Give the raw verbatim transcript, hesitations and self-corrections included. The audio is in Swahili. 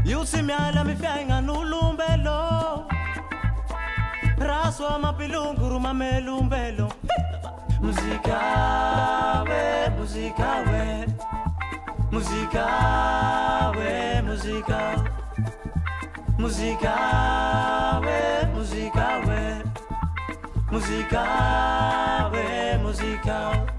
Yusi miala mi fianga nulumbelo Raso mapilunguru mamelumbelo Musica we, musica we Musica we, musica Musica we, musica we Musica we, musica